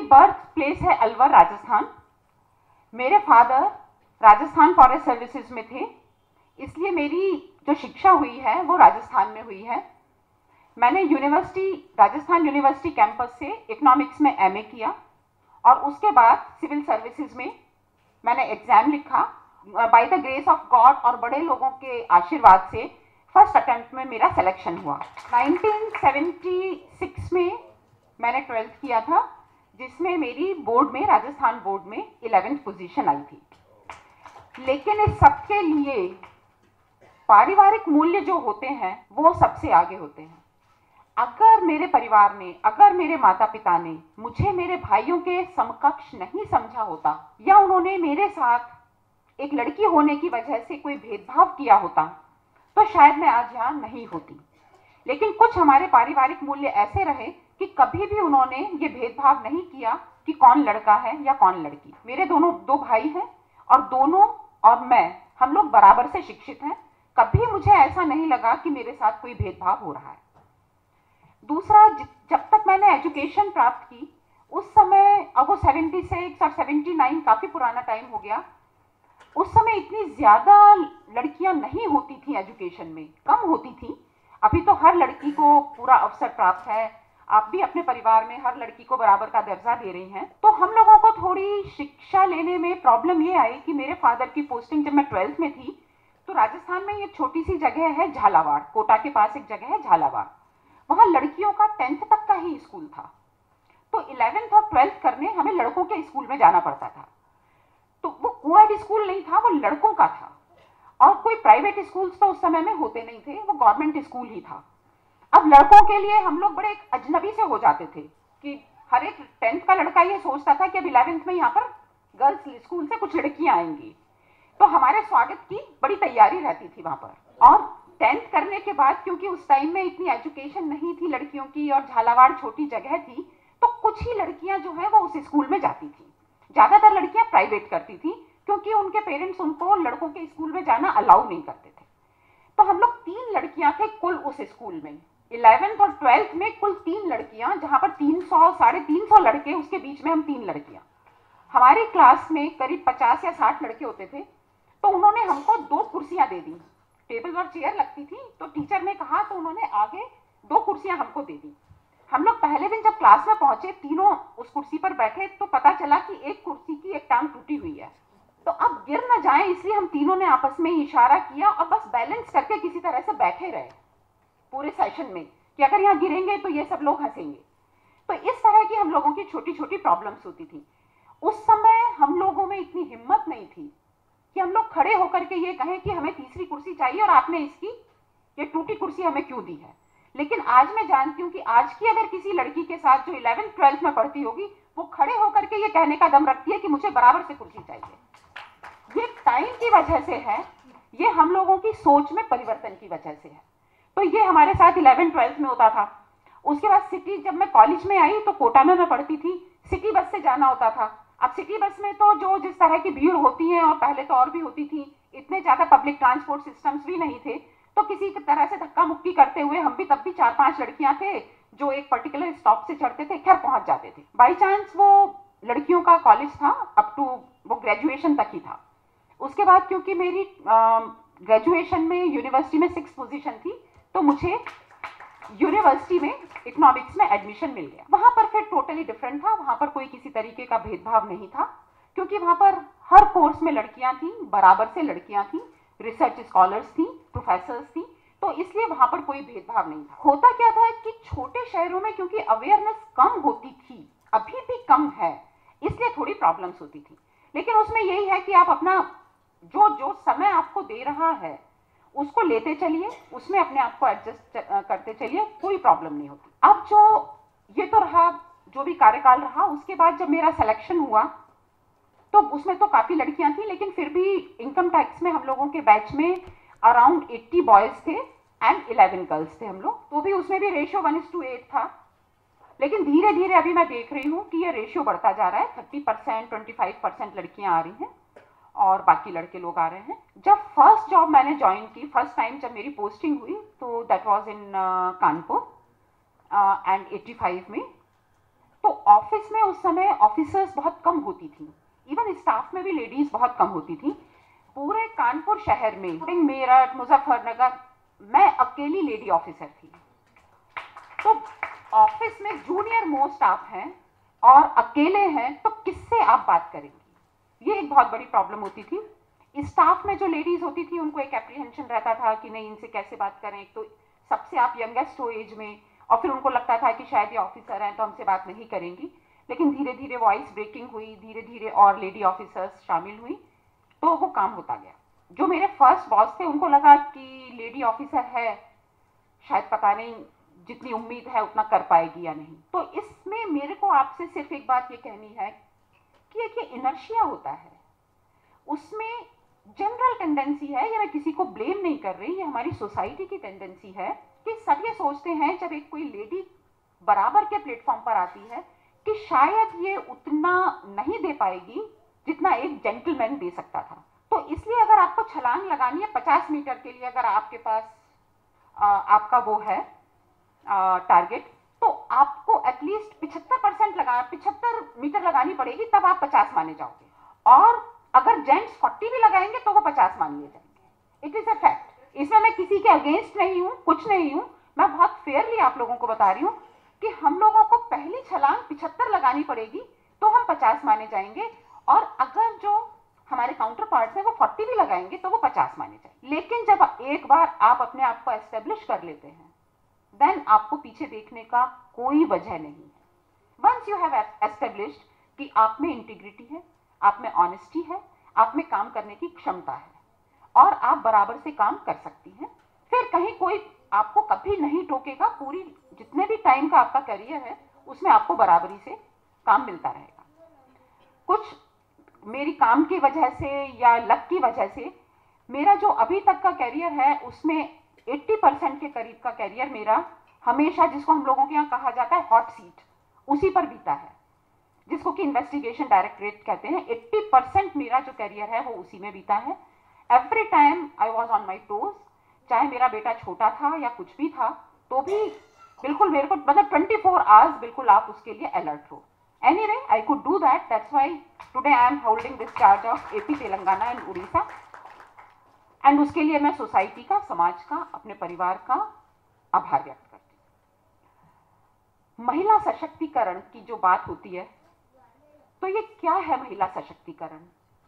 Birth place है अलवर, राजस्थान। मेरे father Rajasthan forest services में थे, इसलिए मेरी जो शिक्षा हुई है वो राजस्थान में हुई है। मैंने राजस्थान यूनिवर्सिटी कैंपस से इकोनॉमिक्स में एमए किया और उसके बाद सिविल सर्विसेज में मैंने एग्जाम लिखा। By the grace of God और बड़े लोगों के आशीर्वाद से फर्स्ट अटेम्प्ट में मेरा सिलेक्शन हुआ। 1976 में मैंने 12th किया था, जिसमें मेरी बोर्ड में, राजस्थान बोर्ड में 11th पोजीशन आई थी। लेकिन इस सबके लिए पारिवारिक मूल्य जो होते हैं वो सबसे आगे होते हैं। अगर मेरे परिवार ने, अगर मेरे माता पिता ने मुझे मेरे भाइयों के समकक्ष नहीं समझा होता, या उन्होंने मेरे साथ एक लड़की होने की वजह से कोई भेदभाव किया होता, तो शायद मैं आज यहाँ नहीं होती। लेकिन कुछ हमारे पारिवारिक मूल्य ऐसे रहे कि कभी भी उन्होंने ये भेदभाव नहीं किया कि कौन लड़का है या कौन लड़की। मेरे दो भाई हैं और दोनों और मैं, हम लोग बराबर से शिक्षित हैं। कभी मुझे ऐसा नहीं लगा कि मेरे साथ कोई भेदभाव हो रहा है। दूसरा, जब तक मैंने एजुकेशन प्राप्त की उस समय, अब वो 76 और 79 काफी पुराना टाइम हो गया, उस समय इतनी ज्यादा लड़कियां नहीं होती थी एजुकेशन में, कम होती थी। अभी तो हर लड़की को पूरा अवसर प्राप्त है। आप भी अपने परिवार में हर लड़की को बराबर का दर्जा दे रही हैं। तो हम लोगों को थोड़ी शिक्षा लेने में प्रॉब्लम ये आई कि मेरे फादर की पोस्टिंग जब मैं 12th में थी तो राजस्थान में एक छोटी सी जगह है झालावाड़, कोटा के पास एक जगह है झालावाड़, वहां लड़कियों का 10th तक का ही स्कूल था। तो 11th और 12th करने हमें लड़कों के स्कूल में जाना पड़ता था। तो वो कोएड स्कूल नहीं था, वो लड़कों का था। और कोई प्राइवेट स्कूल्स तो उस समय में होते नहीं थे, वो गवर्नमेंट स्कूल ही था। अब लड़कों के लिए हम लोग बड़े एक अजनबी से हो जाते थे कि हर एक 10th का लड़का ये सोचता था कि अब 11th में यहाँ पर गर्ल्स स्कूल से कुछ लड़कियां आएंगी, तो हमारे स्वागत की बड़ी तैयारी रहती थी वहां पर। और 10th करने के बाद, क्योंकि उस टाइम में इतनी एजुकेशन नहीं थी लड़कियों की और झालावाड़ छोटी जगह थी, तो कुछ ही लड़कियां जो है वो उस स्कूल में जाती थी। ज्यादातर लड़कियां प्राइवेट करती थी क्योंकि उनके पेरेंट्स उनको लड़कों के स्कूल में जाना अलाउ नहीं करते थे। तो हम लोग 3 लड़कियां थे कुल उस स्कूल में। 11th और 12th में कुल 3 लड़कियां, जहां पर 300 350 लड़के, उसके बीच में हम 3 लड़कियां। हमारी क्लास में करीब 50 या 60 लड़के होते थे। तो उन्होंने हमको 2 कुर्सियां दे दी, टेबल और चेयर लगती थी, तो टीचर ने कहा तो उन्होंने आगे 2 कुर्सियां हमको दे दी। हम लोग पहले दिन जब क्लास में पहुंचे, तीनों उस कुर्सी पर बैठे, तो पता चला कि एक कुर्सी की एक टांग टूटी हुई है। तो अब गिर न जाए इसलिए हम तीनों ने आपस में इशारा किया और बस बैलेंस करके किसी तरह से बैठे रहे पूरे सेशन में, कि अगर यहाँ गिरेंगे तो ये सब लोग हंसेंगे। तो इस तरह की हम लोगों की छोटी छोटी प्रॉब्लम्स होती थी। उस समय हम लोगों में इतनी हिम्मत नहीं थी कि हम लोग खड़े होकर के ये कहें कि हमें तीसरी कुर्सी चाहिए और आपने इसकी ये टूटी कुर्सी हमें क्यों दी है। लेकिन आज मैं जानती हूँ कि आज की अगर किसी लड़की के साथ जो 11th 12th में पढ़ती होगी, वो खड़े होकर के ये कहने का दम रखती है कि मुझे बराबर से कुर्सी चाहिए। ये टाइम की वजह से है, ये हम लोगों की सोच में परिवर्तन की वजह से है। तो ये हमारे साथ 11th 12th में होता था। उसके बाद सिटी, जब मैं कॉलेज में आई तो कोटा में मैं पढ़ती थी, सिटी बस से जाना होता था। अब सिटी बस में तो जो जिस तरह की भीड़ होती है, और पहले तो और भी होती थी, इतने ज्यादा पब्लिक ट्रांसपोर्ट सिस्टम्स भी नहीं थे, तो किसी तरह से धक्का मुक्की करते हुए हम भी, तब भी 4-5 लड़कियां थे जो एक पर्टिकुलर स्टॉप से चढ़ते थे, खैर पहुंच जाते थे। बाई चांस वो लड़कियों का कॉलेज था, अप टू वो ग्रेजुएशन तक ही था। उसके बाद क्योंकि मेरी ग्रेजुएशन में यूनिवर्सिटी में 6th पोजीशन थी, तो मुझे यूनिवर्सिटी में इकोनॉमिक्स में एडमिशन मिल गया। वहां पर फिर टोटली डिफरेंट था, वहां पर कोई किसी तरीके का भेदभाव नहीं था, क्योंकि वहां पर हर कोर्स में लड़कियां थी, बराबर से लड़कियां थी, रिसर्च स्कॉलर्स थी, प्रोफेसर्स थी, तो इसलिए वहां पर कोई भेदभाव नहीं था। होता क्या था कि छोटे शहरों में क्योंकि अवेयरनेस कम होती थी, अभी भी कम है, इसलिए थोड़ी प्रॉब्लम्स होती थी। लेकिन उसमें यही है कि आप अपना जो समय आपको दे रहा है उसको लेते चलिए, उसमें अपने आप को एडजस्ट करते चलिए, कोई प्रॉब्लम नहीं होती। अब जो ये तो रहा, जो भी कार्यकाल रहा, उसके बाद जब मेरा सिलेक्शन हुआ तो उसमें तो काफी लड़कियां थी, लेकिन फिर भी इनकम टैक्स में हम लोगों के बैच में अराउंड 80 बॉयज थे एंड 11 गर्ल्स थे हम लोग, तो भी उसमें भी रेशियो 1:8 था। लेकिन धीरे धीरे अभी मैं देख रही हूँ कि ये रेशियो बढ़ता जा रहा है, 30%, 25% लड़कियां आ रही हैं और बाकी लड़के लोग आ रहे हैं। जब फर्स्ट जॉब मैंने ज्वाइन की, फर्स्ट टाइम जब मेरी पोस्टिंग हुई, तो that was in Kanpur and 85 में, तो ऑफिस में उस समय ऑफिसर्स बहुत कम होती थी, इवन स्टाफ में भी लेडीज बहुत कम होती थी। पूरे कानपुर शहर में, मेरठ, मुजफ्फरनगर, मैं अकेली लेडी ऑफिसर थी। तो ऑफिस में जूनियर मोस्ट आप हैं और अकेले हैं, तो किससे आप बात करेंगी? ये एक बहुत बड़ी प्रॉब्लम होती थी। स्टाफ में जो लेडीज होती थी उनको एक एप्रीहेंशन रहता था कि नहीं, इनसे कैसे बात करें। तो सबसे आप यंगेस्ट हो एज में, और फिर उनको लगता था कि शायद ये ऑफिसर हैं तो हमसे बात नहीं करेंगी। लेकिन धीरे धीरे वॉइस ब्रेकिंग हुई, धीरे धीरे और लेडी ऑफिसर्स शामिल हुई, तो वो काम होता गया। जो मेरे फर्स्ट बॉस थे उनको लगा कि लेडी ऑफिसर है, शायद पता नहीं जितनी उम्मीद है उतना कर पाएगी या नहीं। तो इसमें मेरे को आपसे सिर्फ एक बात ये कहनी है कि एक ये इनर्शिया होता है, उसमें जनरल टेंडेंसी है, ये मैं किसी को ब्लेम नहीं कर रही, ये हमारी सोसाइटी की टेंडेंसी है कि सब ये सोचते हैं जब एक कोई लेडी बराबर के प्लेटफॉर्म पर आती है कि शायद ये उतना नहीं दे पाएगी जितना एक जेंटलमैन दे सकता था। तो इसलिए अगर आपको छलांग लगानी है 50 मीटर के लिए, अगर आपके पास आपका वो है टारगेट, तो आपको एटलीस्ट 75 मीटर लगानी पड़ेगी, तब आप 50 माने जाओगे। और अगर जेंट्स 40 भी लगाएंगे तो वो 50 मान लिए जाएंगे। It is a fact. इसमें मैं किसी के अगेंस्ट नहीं हूं, कुछ नहीं हूं, मैं बहुत फेयरली आप लोगों को बता रही हूं कि हम लोगों को पहली छलांग 75 लगानी पड़ेगी तो हम 50 माने जाएंगे, और अगर जो हमारे काउंटर पार्ट है वो 40 भी लगाएंगे तो वो 50 माने जाएंगे। लेकिन जब एक बार आप अपने आप को एस्टेब्लिश कर लेते हैं, देन आपको पीछे देखने का कोई वजह नहीं है। वंस यू हैव एस्टेब्लिश्ड कि आप में इंटीग्रिटी है, आप में ऑनेस्टी है, आप में काम करने की क्षमता है और आप बराबर से काम कर सकती हैं, फिर कहीं कोई आपको कभी नहीं टोकेगा। पूरी जितने भी टाइम का आपका करियर है उसमें आपको बराबरी से काम मिलता रहेगा। कुछ मेरी काम की वजह से या लक की वजह से मेरा जो अभी तक का करियर है उसमें 80% के करीब का करियर मेरा हमेशा, जिसको हम लोगों के यहाँ कहा जाता है हॉट सीट, उसी पर बीता है, जिसको कि इन्वेस्टिगेशन डायरेक्टरेट कहते हैं। 80% मेरा जो करियर है वो उसी में बीता है। Every time I was on my toes, चाहे मेरा बेटा छोटा था या कुछ भी था, तो भी बिल्कुल मेरे को मतलब 24 आवर्स बिल्कुल आप उसके लिए अलर्ट हो। Anyway, I could do that. That's why today I am holding this charge of AP, Telangana and Orissa. And उसके लिए मैं सोसाइटी का, समाज का, अपने परिवार का आभार व्यक्त करती हूँ। महिला सशक्तिकरण की जो बात होती है, तो ये क्या है महिला सशक्तिकरण?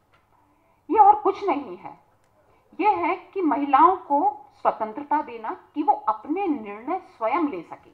ये और कुछ नहीं है। ये है कि महिलाओं को स्वतंत्रता देना कि वो अपने निर्णय स्वयं ले सके,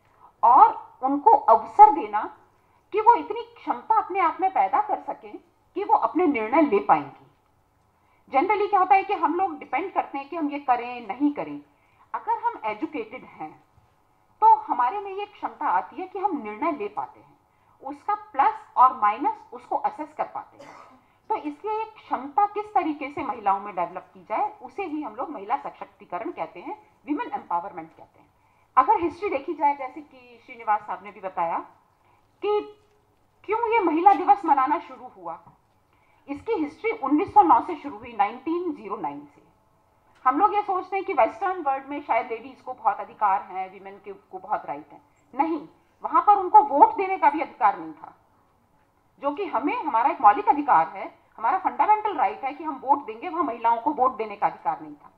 और उनको अवसर देना कि वो इतनी क्षमता अपने आप में पैदा कर सकें कि वो अपने निर्णय ले पाएंगी। जनरली क्या होता है कि हम लोग डिपेंड करते हैं कि हम ये करें नहीं करें। अगर हम एजुकेटेड हैं तो हमारे में ये क्षमता आती है कि हम निर्णय ले पाते हैं, उसका प्लस और माइनस उसको असेस कर पाते हैं। तो इसलिए एक क्षमता किस तरीके से महिलाओं में डेवलप की जाए, उसे ही हम लोग महिला सशक्तिकरण कहते हैं, विमेन एम्पावरमेंट कहते हैं। अगर हिस्ट्री देखी जाए, जैसे कि श्रीनिवास साहब ने भी बताया कि क्यों ये महिला दिवस मनाना शुरू हुआ, इसकी हिस्ट्री 1909 से शुरू हुई, 1909 से। हम लोग ये सोचते हैं कि वेस्टर्न वर्ल्ड में शायद लेडीज को बहुत अधिकार हैं, विमेन के को बहुत राइट है। नहीं, वहां पर उनको वोट देने का भी अधिकार नहीं था, जो कि हमें, हमारा एक मौलिक अधिकार है, हमारा फंडामेंटल राइट है कि हम वोट देंगे, वहां महिलाओं को वोट देने का अधिकार नहीं था।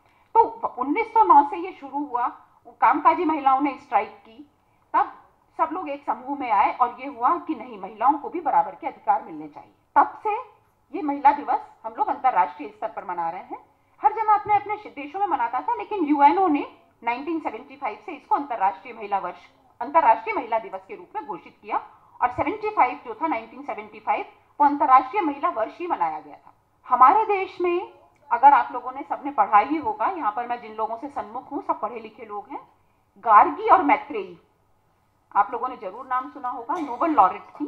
तो 1909 से ये शुरू हुआ, कामकाजी महिलाओं ने स्ट्राइक की, तब सब लोग एक समूह में आए और ये हुआ कि नहीं, महिलाओं को भी बराबर के अधिकार मिलने चाहिए। तब से ये महिला दिवस हम लोग अंतर्राष्ट्रीय स्तर पर मना रहे हैं। हर जगह अपने अपने देशों में मनाता था, लेकिन यूएनओ ने 1975 से इसको अंतर्राष्ट्रीय महिला दिवस के रूप में घोषित किया, और 75 जो था 1975 वो अंतर्राष्ट्रीय महिला वर्ष ही मनाया गया था। हमारे देश में अगर आप लोगों ने सबने पढ़ा ही होगा, यहाँ पर मैं जिन लोगों से सन्मुख हूँ सब पढ़े लिखे लोग हैं, गार्गी और मैत्रेयी आप लोगों ने जरूर नाम सुना होगा, नोबेल लॉरेट थी।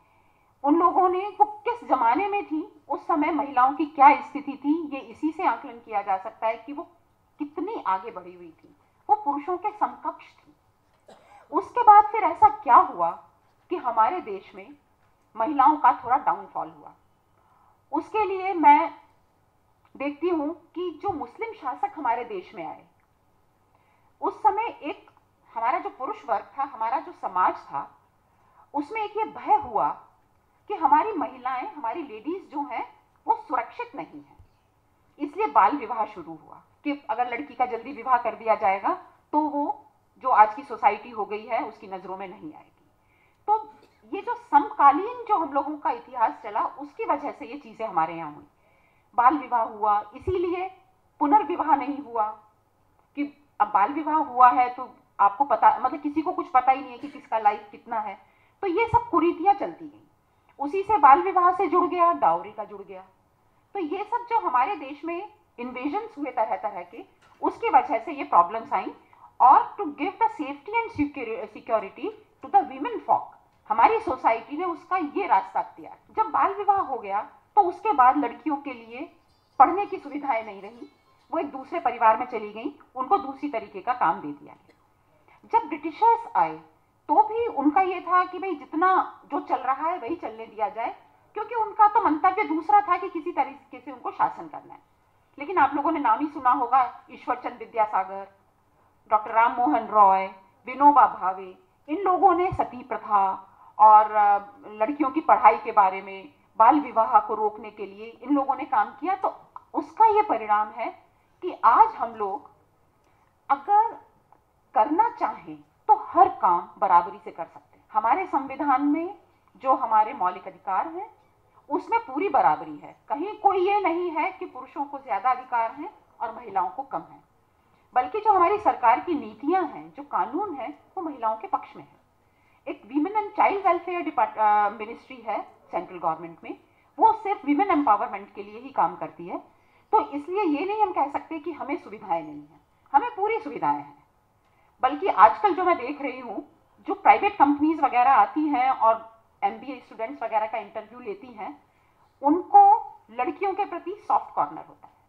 उन लोगों ने, वो किस जमाने में थी, उस समय महिलाओं की क्या स्थिति थी, ये इसी से आकलन किया जा सकता है कि वो कितनी आगे बढ़ी हुई थी, वो पुरुषों के समकक्ष थी। उसके बाद फिर ऐसा क्या हुआ कि हमारे देश में महिलाओं का थोड़ा डाउनफॉल हुआ। उसके लिए मैं देखती हूँ कि जो मुस्लिम शासक हमारे देश में आए, उस समय एक हमारा जो पुरुष वर्ग था, हमारा जो समाज था, उसमें एक ये भय हुआ कि हमारी महिलाएं, हमारी लेडीज जो हैं वो सुरक्षित नहीं है, इसलिए बाल विवाह शुरू हुआ कि अगर लड़की का जल्दी विवाह कर दिया जाएगा तो वो जो आज की सोसाइटी हो गई है उसकी नजरों में नहीं आएगी। तो ये जो समकालीन जो हम लोगों का इतिहास चला उसकी वजह से ये चीजें हमारे यहाँ हुई। बाल विवाह हुआ, इसीलिए पुनर्विवाह नहीं हुआ कि अब बाल विवाह हुआ है तो आपको पता, मतलब किसी को कुछ पता ही नहीं है कि किसका लाइफ कितना है। तो ये सब कुरीतियां चलती गई, उसी से बाल विवाह से जुड़ गया, डाउरी का जुड़ गया। तो ये सब जो हमारे देश में इन्वेजन्स हुए तरह तरह के, उसकी वजह से ये प्रॉब्लम्स आई। और to give the safety and security to the women folk, हमारी सोसाइटी ने उसका ये रास्ता किया। जब बाल विवाह हो गया तो उसके बाद लड़कियों के लिए पढ़ने की सुविधाएं नहीं रही, वो एक दूसरे परिवार में चली गई, उनको दूसरी तरीके का काम दे दिया गया। जब ब्रिटिशर्स आए तो भी उनका ये था कि भाई जितना जो चल रहा है वही चलने दिया जाए, क्योंकि उनका तो मंतव्य दूसरा था कि किसी तरीके से उनको शासन करना है। लेकिन आप लोगों ने नाम ही सुना होगा, ईश्वरचंद विद्यासागर, डॉक्टर राम मोहन रॉय, विनोबा भावे, इन लोगों ने सती प्रथा और लड़कियों की पढ़ाई के बारे में, बाल विवाह को रोकने के लिए इन लोगों ने काम किया। तो उसका ये परिणाम है कि आज हम लोग अगर करना चाहें तो हर काम बराबरी से कर सकते हैं। हमारे संविधान में जो हमारे मौलिक अधिकार हैं उसमें पूरी बराबरी है, कहीं कोई ये नहीं है कि पुरुषों को ज्यादा अधिकार हैं और महिलाओं को कम है, बल्कि जो हमारी सरकार की नीतियां हैं, जो कानून है, वो महिलाओं के पक्ष में है। एक women and child welfare ministry है सेंट्रल गवर्नमेंट में, वो सिर्फ वीमेन एम्पावरमेंट के लिए ही काम करती है। तो इसलिए ये नहीं हम कह सकते कि हमें सुविधाएं नहीं है, हमें पूरी सुविधाएं हैं। बल्कि आजकल जो मैं देख रही हूँ, जो प्राइवेट कंपनीज वगैरह आती हैं और MBA स्टूडेंट्स वगैरह का इंटरव्यू लेती हैं, उनको लड़कियों के प्रति सॉफ्ट कॉर्नर होता है,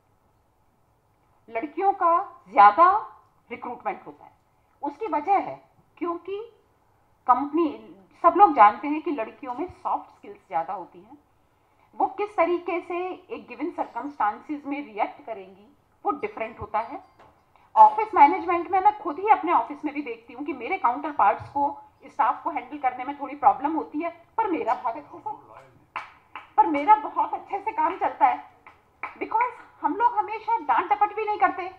लड़कियों का ज्यादा रिक्रूटमेंट होता है। उसकी वजह है क्योंकि कंपनी, सब लोग जानते हैं कि लड़कियों में सॉफ्ट स्किल्स ज्यादा होती हैं, वो किस तरीके से एक गिवन सर्कमस्टांसेस में रिएक्ट करेंगी वो डिफरेंट होता है। ऑफिस मैनेजमेंट में मैं खुद ही अपने ऑफिस में भी देखती हूँ कि मेरे काउंटर पार्ट्स को, स्टाफ को हैंडल करने में थोड़ी प्रॉब्लम होती है, पर मेरा बहुत अच्छे से काम चलता है, बिकॉज हम लोग हमेशा डांट डपट भी नहीं करते,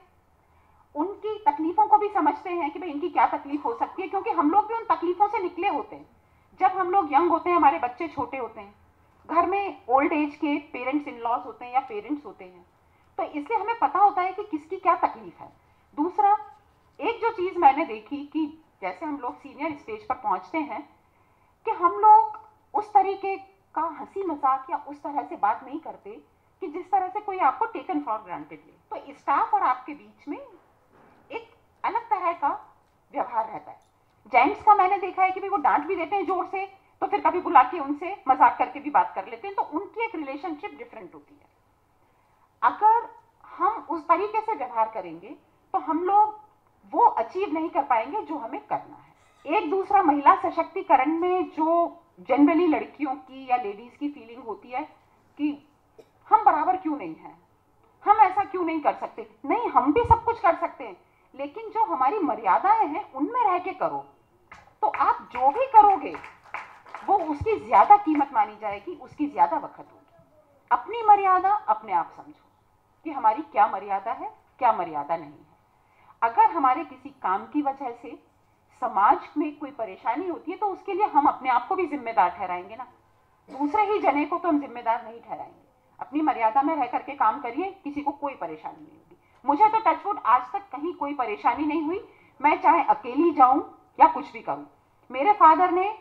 उनकी तकलीफों को भी समझते हैं कि भाई इनकी क्या तकलीफ हो सकती है, क्योंकि हम लोग भी उन तकलीफों से निकले होते हैं। जब हम लोग यंग होते हैं, हमारे बच्चे छोटे होते हैं, घर में ओल्ड एज के पेरेंट्स इन लॉज होते हैं या पेरेंट्स होते हैं, तो इसलिए हमें पता होता है कि किसकी क्या तकलीफ है। दूसरा, एक जो चीज मैंने देखी कि जैसे हम लोग सीनियर स्टेज पर पहुंचते हैं कि हम लोग उस तरीके का हंसी मजाक या उस तरह से बात नहीं करते कि जिस तरह से कोई आपको टेकन फॉर ग्रांटेड ले। तो स्टाफ और आपके बीच में एक अलग तरह का व्यवहार रहता है। जेंट्स का मैंने देखा है कि भाई वो डांट भी देते हैं जोर से, तो फिर कभी बुला के उनसे मजाक करके भी बात कर लेते हैं, तो उनकी एक रिलेशनशिप डिफरेंट होती है। अगर हम उस तरीके से व्यवहार करेंगे तो हम लोग वो अचीव नहीं कर पाएंगे जो हमें करना है। एक दूसरा, महिला सशक्तिकरण में जो जनरली लड़कियों की या लेडीज की फीलिंग होती है कि हम बराबर क्यों नहीं हैं, हम ऐसा क्यों नहीं कर सकते। नहीं, हम भी सब कुछ कर सकते हैं, लेकिन जो हमारी मर्यादाएं हैं उनमें रह के करो, तो आप जो भी करोगे वो उसकी ज्यादा कीमत मानी जाएगी, उसकी ज्यादा वक्त होगी। अपनी मर्यादा अपने आप समझो कि हमारी क्या मर्यादा है, क्या मर्यादा नहीं है। अगर हमारे किसी काम की वजह से समाज में कोई परेशानी होती है तो उसके लिए हम अपने आप को भी जिम्मेदार ठहराएंगे ना, दूसरे ही जने को तो हम जिम्मेदार नहीं ठहराएंगे। अपनी मर्यादा में रह करके काम करिए, किसी को कोई परेशानी नहीं होगी। मुझे तो टचवुड आज तक कहीं कोई परेशानी नहीं हुई, मैं चाहे अकेली जाऊं या कुछ भी करूं। मेरे फादर ने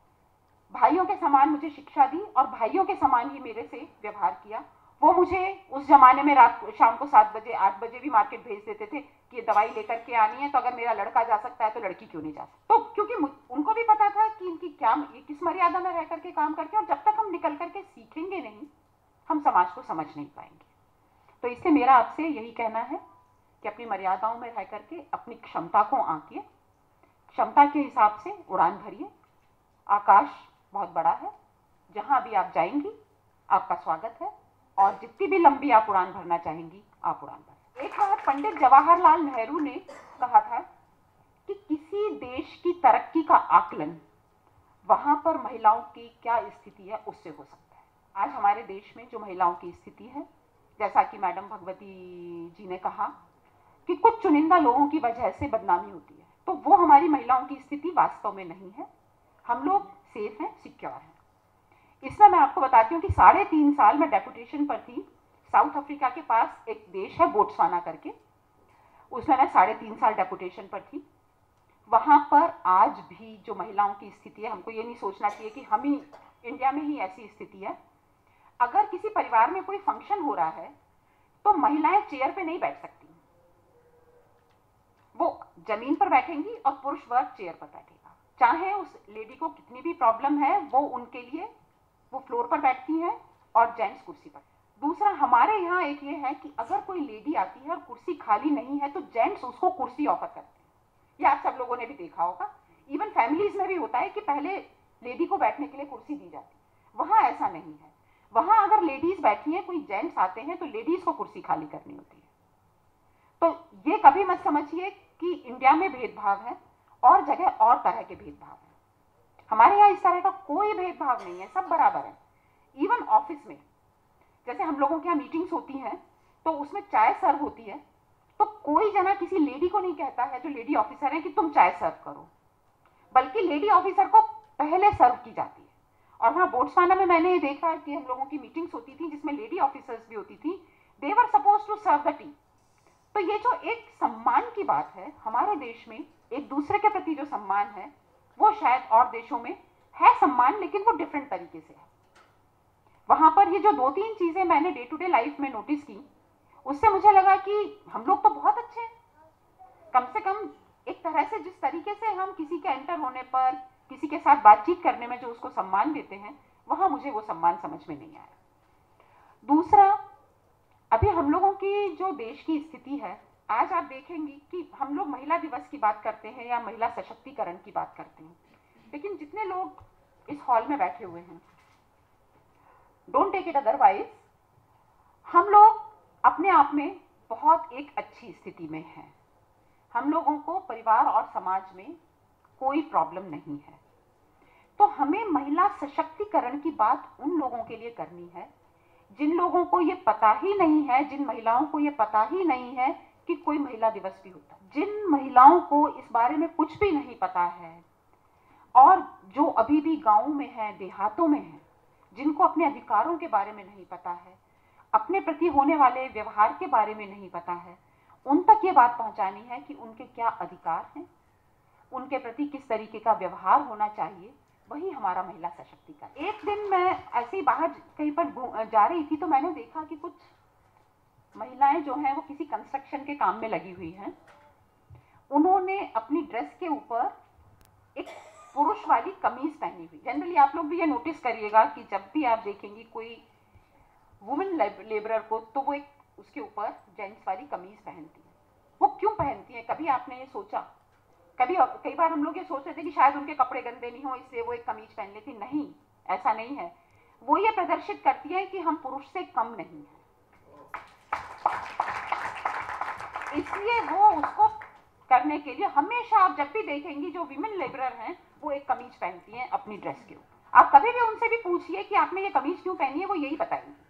भाइयों के समान मुझे शिक्षा दी और भाइयों के समान ही मेरे से व्यवहार किया। वो मुझे उस जमाने में शाम को 7 बजे 8 बजे भी मार्केट भेज देते थे कि दवाई लेकर के आनी है, तो अगर मेरा लड़का जा सकता है तो लड़की क्यों नहीं जा सकती। तो क्योंकि उनको भी पता था कि इनकी क्या, किस मर्यादा में रह करके काम करके, और जब तक हम निकल करके सीखेंगे नहीं हम समाज को समझ नहीं पाएंगे। तो इसलिए मेरा आपसे यही कहना है कि अपनी मर्यादाओं में रह करके अपनी क्षमता को आंकिए, क्षमता के हिसाब से उड़ान भरिए। आकाश बहुत बड़ा है, जहां भी आप जाएंगी आपका स्वागत है, और जितनी भी लंबी आप उड़ान भरना चाहेंगी आप उड़ान भर। एक बार पंडित जवाहरलाल नेहरू ने कहा था कि किसी देश की तरक्की का आकलन वहाँ पर महिलाओं की क्या स्थिति है उससे हो सकता है। आज हमारे देश में जो महिलाओं की स्थिति है, जैसा कि मैडम भगवती जी ने कहा कि कुछ चुनिंदा लोगों की वजह से बदनामी होती है, तो वो हमारी महिलाओं की स्थिति वास्तव में नहीं है। हम लोग सेफ हैं, सिक्योर हैं। इसमें मैं आपको बताती हूँ कि 3.5 साल मैं डेपुटेशन पर थी साउथ अफ्रीका के पास एक देश है बोट्सवाना करके, उसमें मैं 3.5 साल डेपुटेशन पर थी। वहाँ पर आज भी जो महिलाओं की स्थिति है, हमको ये नहीं सोचना चाहिए कि हम ही इंडिया में ही ऐसी स्थिति है। अगर किसी परिवार में कोई फंक्शन हो रहा है तो महिलाएं चेयर पे नहीं बैठ सकती, वो जमीन पर बैठेंगी और पुरुष वर्ग चेयर पर बैठेगा। चाहे उस लेडी को कितनी भी प्रॉब्लम है, वो उनके लिए वो फ्लोर पर बैठती हैं और जेंट्स कुर्सी पर। दूसरा, हमारे यहाँ एक ये है कि अगर कोई लेडी आती है और कुर्सी खाली नहीं है तो जेंट्स उसको कुर्सी ऑफर करते हैं। ये आप सब लोगों ने भी देखा होगा। इवन फैमिलीज में भी होता है कि पहले लेडी को बैठने के लिए कुर्सी दी जाती है। वहाँ ऐसा नहीं है। वहाँ अगर लेडीज बैठी हैं, कोई जेंट्स आते हैं तो लेडीज को कुर्सी खाली करनी होती है। तो ये कभी मत समझिए कि इंडिया में भेदभाव है और जगह और तरह के भेदभाव है। हमारे यहाँ इस तरह का कोई भेदभाव नहीं है, सब बराबर है। इवन ऑफिस में जैसे हम लोगों के यहाँ मीटिंग्स होती हैं तो उसमें चाय सर्व होती है, तो कोई जना किसी लेडी को नहीं कहता है जो लेडी ऑफिसर है कि तुम चाय सर्व करो, बल्कि लेडी ऑफिसर को पहले सर्व की जाती है। और वहाँ बोट्सवाना में मैंने ये देखा कि हम लोगों की मीटिंग्स होती थी जिसमें लेडी ऑफिसर्स भी होती थी, they were suppose to serve the tea. तो ये जो एक सम्मान की बात है, हमारे देश में एक दूसरे के प्रति जो सम्मान है वो शायद और देशों में है सम्मान, लेकिन वो डिफरेंट तरीके से है। वहां पर ये जो 2-3 चीजें मैंने डे टू डे लाइफ में नोटिस की, उससे मुझे लगा कि हम लोग तो बहुत अच्छे हैं। कम से कम एक तरह से जिस तरीके से हम किसी के एंटर होने पर, किसी के साथ बातचीत करने में जो उसको सम्मान देते हैं, वहां मुझे वो सम्मान समझ में नहीं आया। दूसरा, अभी हम लोगों की जो देश की स्थिति है, आज आप देखेंगी कि हम लोग महिला दिवस की बात करते हैं या महिला सशक्तिकरण की बात करते हैं, लेकिन जितने लोग इस हॉल में बैठे हुए हैं, डोंट टेक इट अदरवाइज, हम लोग अपने आप में बहुत एक अच्छी स्थिति में हैं। हम लोगों को परिवार और समाज में कोई प्रॉब्लम नहीं है। तो हमें महिला सशक्तिकरण की बात उन लोगों के लिए करनी है जिन लोगों को ये पता ही नहीं है, जिन महिलाओं को ये पता ही नहीं है कि कोई महिला दिवस भी होता है, जिन महिलाओं को इस बारे में कुछ भी नहीं पता है और जो अभी भी गाँव में है, देहातों में है, जिनको अपने अधिकारों के बारे में नहीं पता है, अपने प्रति होने वाले व्यवहार के बारे में नहीं पता है, उन तक ये बात पहुंचानी है कि उनके क्या अधिकार हैं, उनके प्रति किस तरीके का व्यवहार होना चाहिए। वही हमारा महिला सशक्तिकरण। एक दिन मैं ऐसे ही बाहर कहीं पर जा रही थी तो मैंने देखा कि कुछ महिलाएं जो हैं वो किसी कंस्ट्रक्शन के काम में लगी हुई हैं। उन्होंने अपनी ड्रेस के ऊपर एक पुरुष वाली कमीज पहनी हुई। जनरली आप लोग भी ये नोटिस करिएगा कि जब भी आप देखेंगी कोई वुमेन लेबरर को, तो वो एक उसके ऊपर जेंट्स वाली कमीज पहनती है। वो क्यों पहनती है, कभी आपने ये सोचा? कई बार हम लोग ये सोच रहे थे कि शायद उनके कपड़े गंदे नहीं हो इसलिए वो एक कमीज पहन लेती। नहीं, ऐसा नहीं है। वो ये प्रदर्शित करती है कि हम पुरुष से कम नहीं है, इसलिए वो उसको करने के लिए हमेशा आप जब भी देखेंगी जो विमेन लेबरर हैं वो एक कमीज पहनती हैं अपनी ड्रेस के ऊपर। आप कभी भी उनसे भी पूछिए कि आपने ये कमीज क्यों पहनी है, वो यही बताएंगी।